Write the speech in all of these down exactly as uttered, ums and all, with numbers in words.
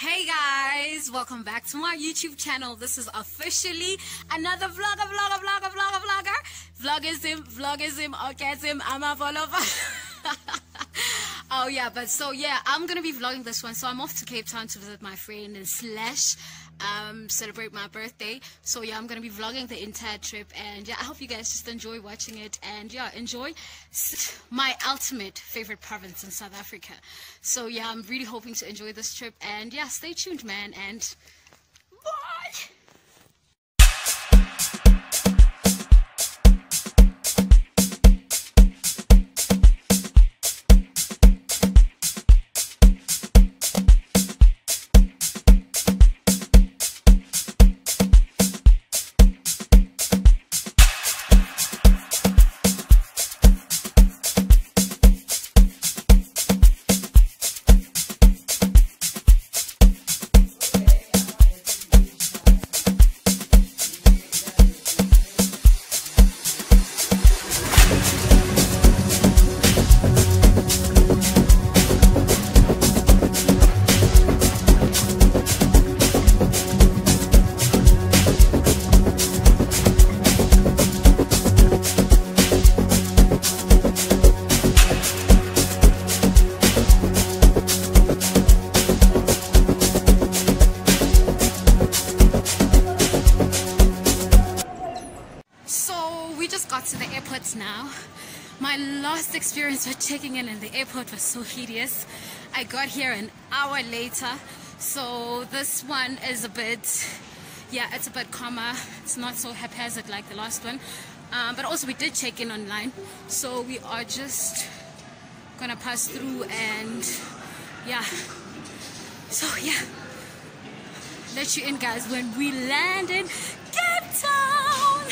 Hey guys, welcome back to my YouTube channel. This is officially another vlogger, vlogger, vlogger, vlogger, vlogger. Vlogism, vlogism, orgasm, I'm a follower. Oh yeah, but so yeah, I'm gonna be vlogging this one. So I'm off to Cape Town to visit my friend and slash um celebrate my birthday. So yeah, I'm gonna be vlogging the entire trip, and yeah, I hope you guys just enjoy watching it, and yeah, enjoy my ultimate favorite province in South Africa. So yeah, I'm really hoping to enjoy this trip, and yeah, stay tuned, man, and bye. To the airport now. My last experience with checking in in the airport was so hideous. I got here an hour later, so this one is a bit, yeah, it's a bit calmer. It's not so haphazard like the last one, um, but also we did check in online, so we are just gonna pass through, and yeah, so yeah, let you in guys when we land in Cape Town.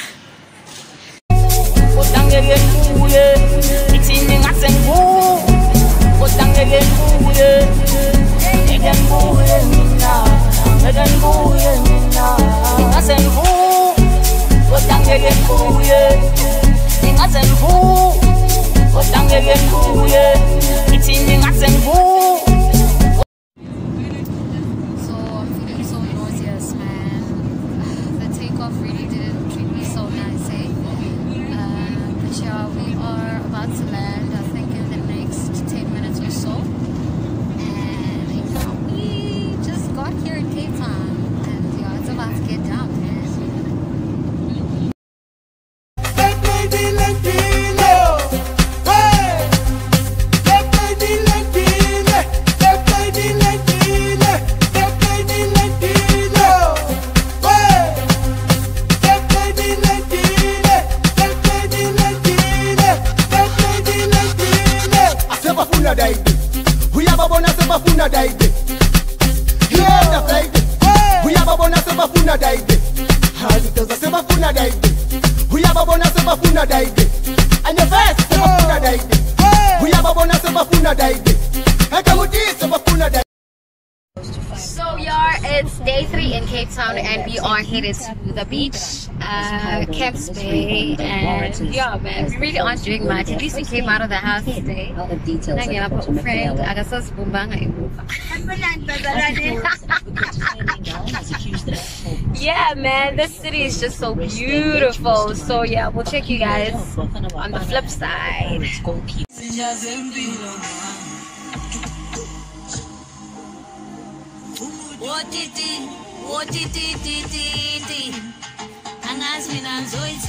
We have a bonus of a funa died. Here the flight. We have a bonus of a funa died. As it does a silver funa died. We have a bonus of a funa died. And your first of a funa died. We have a bonus of a funa died. And come with this of a funa died. So yeah, it's day three in Cape Town, and we are headed to the beach, uh, Camps Bay, and yeah, man, we really aren't doing much. At least we came out of the house today. Friend, yeah, man, this city is just so beautiful. So yeah, we'll check you guys on the flip side. What did it? What did it? Did it? And as we know,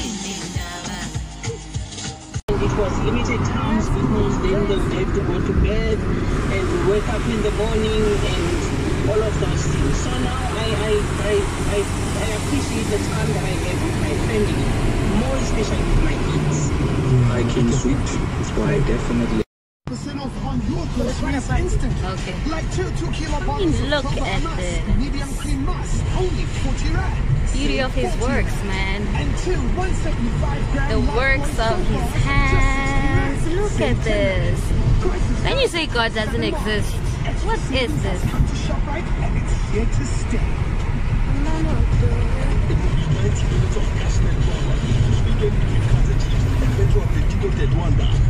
it was limited times because then they have to go to bed and wake up in the morning and all of those things. So now I I I I, I appreciate the time that I have with my family, more especially with my kids. I can sweet, so I definitely. Off on your groceries instant. Okay. Like two two kilo bottles Look of at mass, this. medium cream mass, only forty rand. Beauty of his works, man. And two one seventy-five gram. The works of his hands. Look at this. When you say God doesn't exist, what is this? Come to ShopRite and it's here to stay.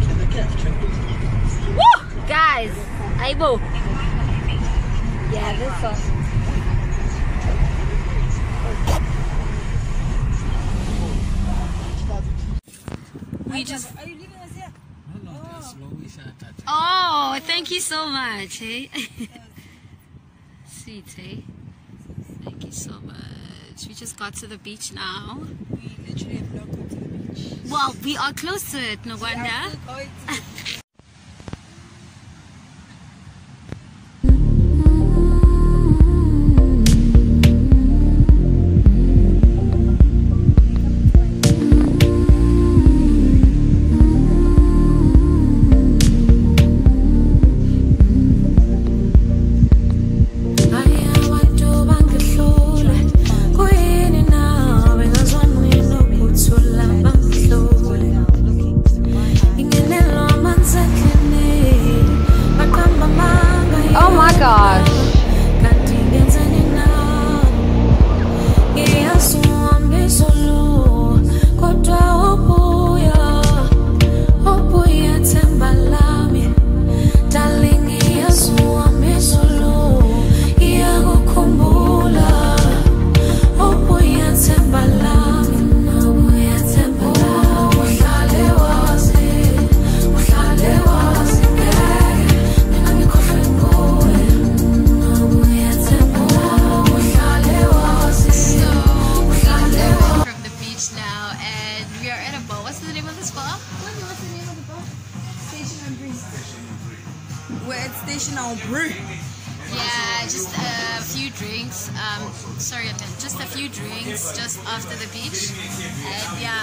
Woo! Guys, Aibo. Yeah, this sauce. We just. Are you leaving us here? No, no, that's slow. We shall touch. Oh, thank you so much, hey. Sweet, hey. Thank you so much. We just got to the beach now. We literally have not come to the beach. Well, we are close to it, no wonder. We are still going to the beach. Oh my gosh. We're at Station on Brew. Yeah, just a few drinks. Um, sorry, just a few drinks just after the beach. And yeah.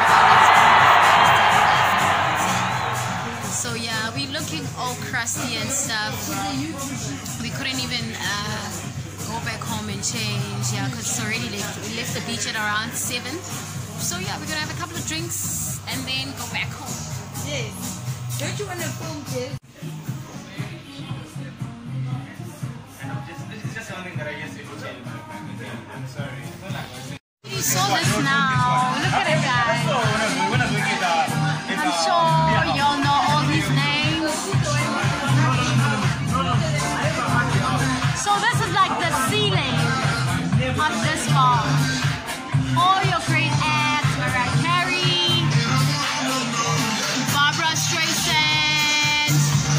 So yeah, we're looking all crusty and stuff. We couldn't even uh, go back home and change, yeah, because it's already late. We left the beach at around seven. So yeah, we're gonna have a couple of drinks and then go back home. Yes. Don't you want to film this? You saw this now. Look at it, guys. I'm sure y'all know all these names. So this is like the ceiling of this bar. All your great acts, Mariah Carey, Barbara Streisand.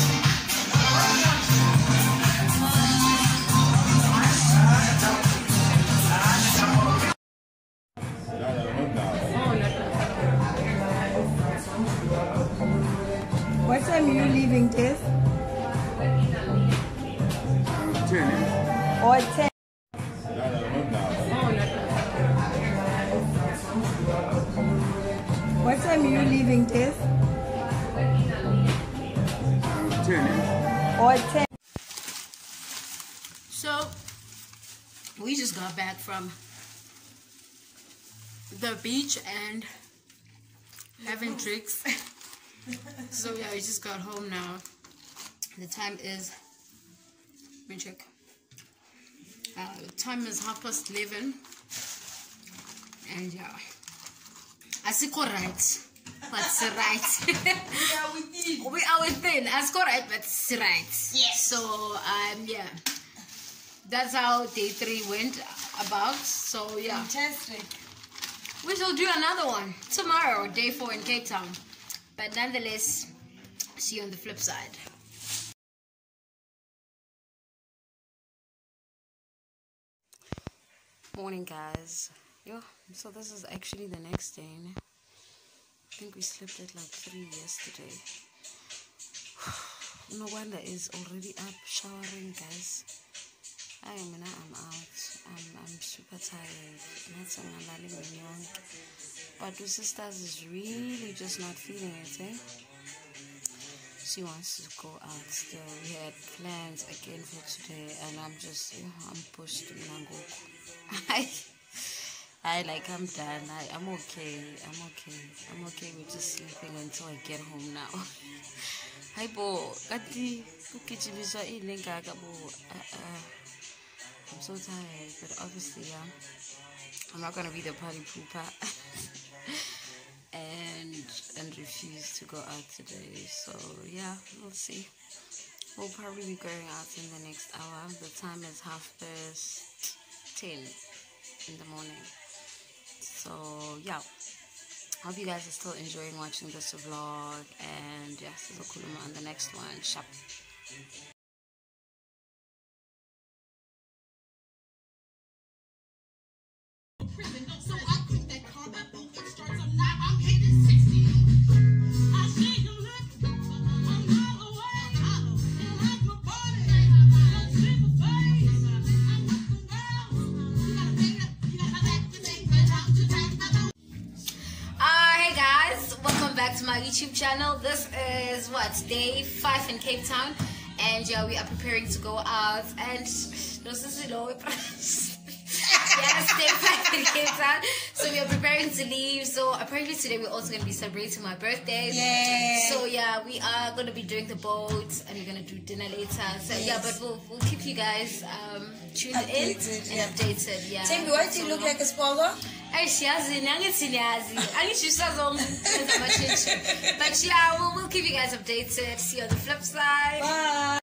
What time are you leaving, Tess? Or ten? What time are you leaving, Tess? Or ten? So we just got back from the beach and having drinks. So yeah, we just got home now. The time is, let me check. Uh, the time is half past eleven. And yeah, asiko right, but it's right. Yeah, we did. We are within. Asiko right, but it's right. Yes. So um yeah, that's how day three went about. So yeah, Fantastic. we shall do another one tomorrow, day four in Cape Town. But nonetheless, see you on the flip side. Morning, guys. Yo, so this is actually the next day. Ne? I think we slept at like three yesterday. No wonder is already up showering, guys. I am now. I'm out. I'm I'm super tired. But the sisters is really just not feeling it, eh? She wants to go out still. We had plans again for today, and I'm just, you know, I'm pushed. I, I like, I'm done. I, I'm okay. I'm okay. I'm okay with just sleeping until I get home now. Hi, bo. Kati, ukijibiswa ilenga kabo. I'm so tired, but obviously, yeah, I'm not gonna be the party pooper and and refuse to go out today. So yeah, we'll see. we'll probably be going out in the next hour. The time is half past ten in the morning. So yeah, hope you guys are still enjoying watching this vlog, and yes, this is Kuluma on the next one. Shop. So I quit that car, that boat starts up now. I'm hitting sixty. I see you look, I'm all away. You like my body, don't see my face. I'm with the girls. You gotta make it, you gotta have that thing, but how to take. Uh, hey guys, welcome back to my YouTube channel. This is what, day five in Cape Town, and yeah, we are preparing to go out. And no, this is no. Yes, day five in Cape Town. So we are preparing to leave. So apparently today we're also going to be celebrating my birthday. Yay. So yeah, we are going to be doing the boat, and we're going to do dinner later. So Yes. yeah, but we'll we'll keep you guys um tuned Updated, in yeah. and updated. Yeah. Tembi, why do you look like a spoiler? Hey, she has it. I need to know. I need to start on. But yeah, we'll we'll keep you guys updated. See you on the flip side. Bye.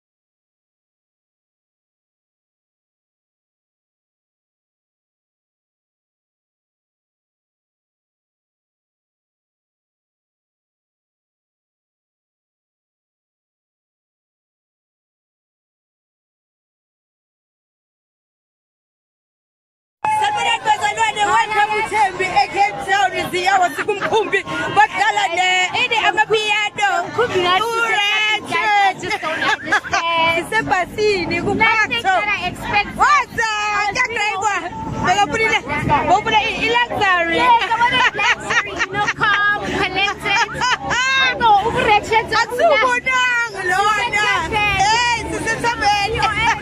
Welcome to Tembi, a Cape Town is the hour to Kumkumbi, but Galane, any of a piano, Kurach, just don't understand. It's a bassini, who Nothing that I expect. What's that? Open it, luxury. Yeah, the one is luxury, you know, calm, collected. No, overreaction. That's so good. Lord, hey, this is a bed.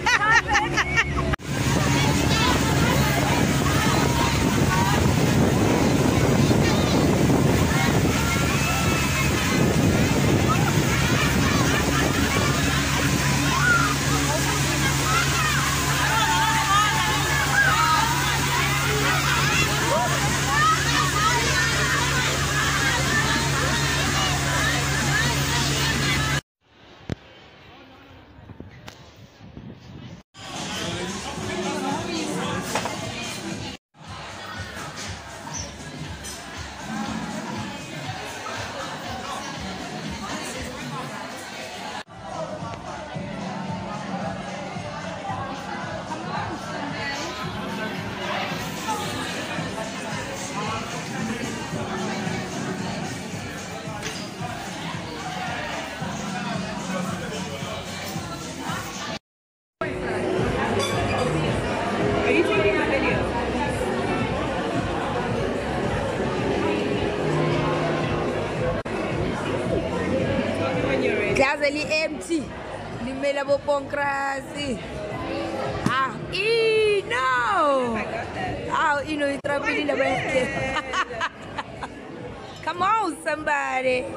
Gazeli empty. Limela boponkrasi. Ah, e no. Ah, you know, it's in the basket. Come on, somebody.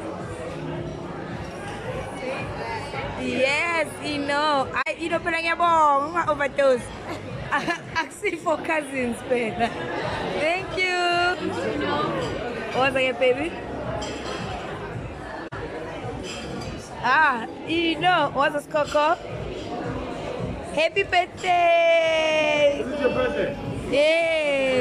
Yes, you know. I, you know, putting a bomb overdose. Actually, for cousins, baby. Thank you. What's that, baby? Ah, you know, what's this, Coco? Happy birthday! It's your birthday. Yeah.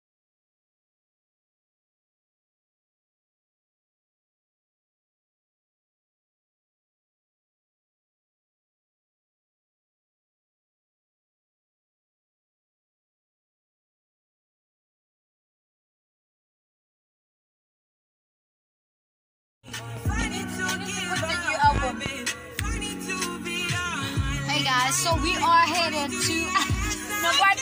Hey guys, so we are headed to. No, what?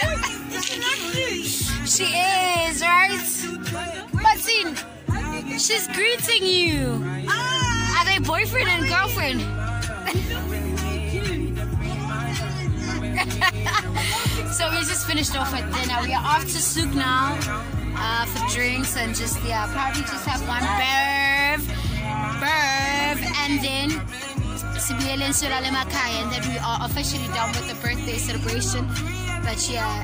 She is, right? Martin, she's greeting you. Are they boyfriend and girlfriend? So we just finished off at dinner. We are off to Souk now uh, for drinks and just, yeah, probably just have one birth, birth, and then and then we are officially done with the birthday celebration. But yeah.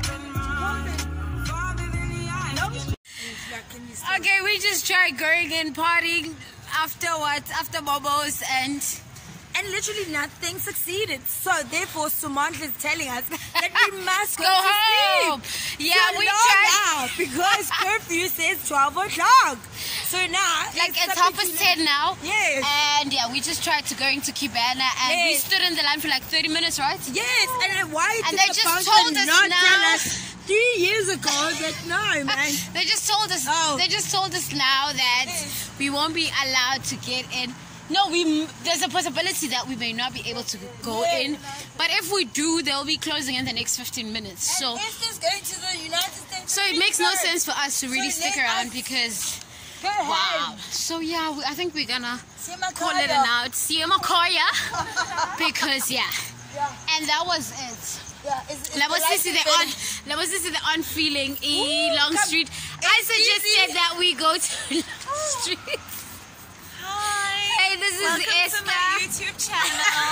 Okay, we just tried going and partying after what? After Bobos and and literally nothing succeeded. So therefore, Sumantla is telling us that we must go, Go to home. sleep. Yeah, So we no, tried. now, because curfew says twelve o'clock. So now, Like it's something half past to- ten now. Yes. And yeah, we just tried to go into Kibana and we Yes. stood in the line for like thirty minutes, right? Yes, and then why And did they the just sponsor told us not now- tell us three years ago that no, man. They just told us. Oh. They just told us now that we won't be allowed to get in. No, we. There's a possibility that we may not be able to go in, but if we do, they'll be closing in the next fifteen minutes. So, And it's just going to the United States. so it makes no sense for us to really So stick let around us because. Go ahead. Wow. So yeah, we, I think we're gonna Sima call it Kaya. an out. See you, Makoya. Because yeah. And that was it. Yeah, it's, it's That was the this is the light on. That was this is the on feeling E Ooh, Long come- Street. I it's suggested easy. that we go to Long Street. Hi. Hey, this is Welcome Esther. to my YouTube channel.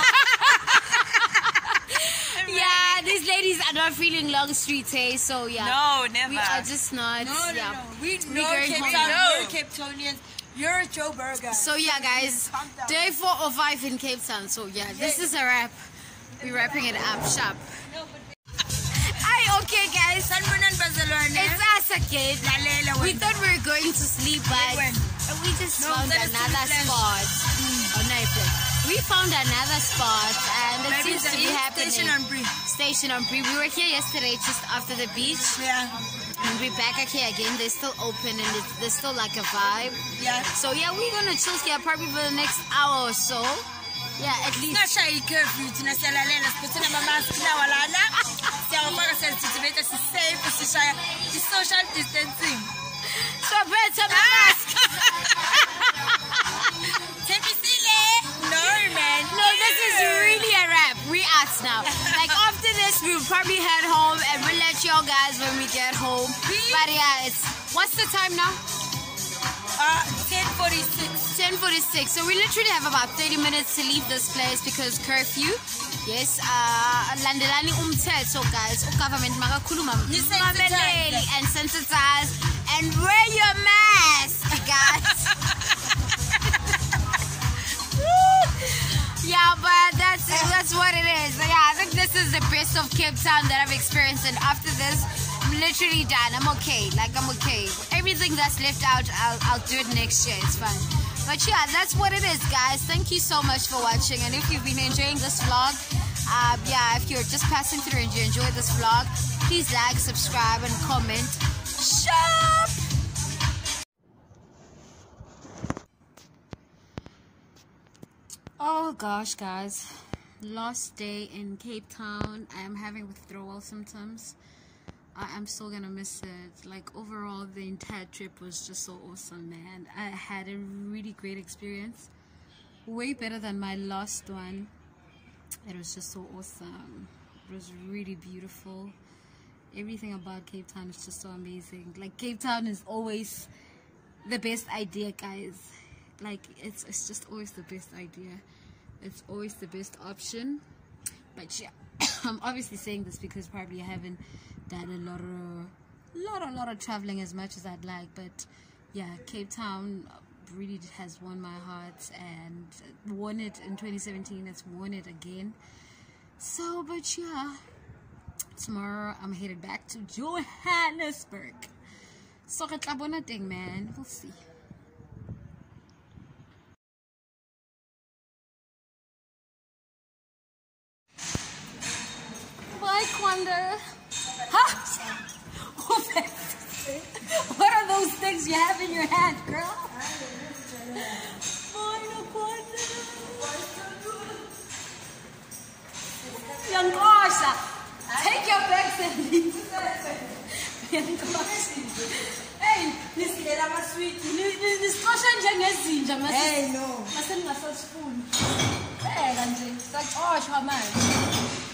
Yeah, these ladies are not feeling Long Street, hey. So yeah. No, never. We are just not. No, no, yeah. no. We We're know going Cape home. Town. No. We're Cape Townians. You're a Joe Burger. So yeah, guys, day four or five in Cape Town. So yeah, this is a wrap. We're wrapping it up sharp. Hi, okay, guys. It's us again. We thought we were going to sleep, but we just No, found that is another too spot. Oh, no, plan. We found another spot, and it Maybe seems it's to be the happening. Station on Brie. Station on Brie. We were here yesterday, just after the beach. Yeah. And we're back here again. They're still open, and it's, there's still like a vibe. Yeah. So yeah, we're gonna chill here probably for the next hour or so. Yeah, at least. Singashaya i-curfew thina siyalalela siphethe namamaski lawa lana siyawafaka siyazithithibetha sisafe sishaya i-social distancing. So better mask. Thembisile. No, man. No, this is really a wrap. We out now. Like after this, we'll probably head home and we'll let y'all guys when we get home. But yeah, it's what's the time now? Uh, ten forty-six. ten forty-six. So we literally have about thirty minutes to leave this place because curfew. Yes, uh, landelani umthetho, guys. Government makakhuluma mameleli and sensitize and wear your mask, guys. Yeah, but that's that's what it is. Yeah, I think this is the best of Cape Town that I've experienced, and after this, I'm literally done. I'm okay. Like I'm okay. Everything that's left out, I'll I'll do it next year. It's fine. But yeah, that's what it is, guys. Thank you so much for watching, and if you've been enjoying this vlog, uh, yeah, if you're just passing through and you enjoy this vlog, please like, subscribe, and comment. Shop. Oh gosh, guys, last day in Cape Town. I am having withdrawal symptoms. I am still gonna miss it. Like overall, the entire trip was just so awesome, man. I had a really great experience, way better than my last one. It was just so awesome. It was really beautiful. Everything about Cape Town is just so amazing. Like Cape Town is always the best idea, guys. Like it's it's just always the best idea. It's always the best option. But yeah, I'm obviously saying this because probably I haven't done a lot of lot of lot of traveling as much as I'd like. But yeah, Cape Town really has won my heart and won it in twenty seventeen. It's won it again. So, but yeah, tomorrow I'm headed back to Johannesburg. So thing, man. We'll see. Bye, Kwanda. Huh? What are those things you have in your hand, girl? Young Asha, take your bags and leave. Hey, this is a sweet. This caution jangazinja, mas. Hey, no. Mas não é só spoon. É, Ganji. Like, oh, man.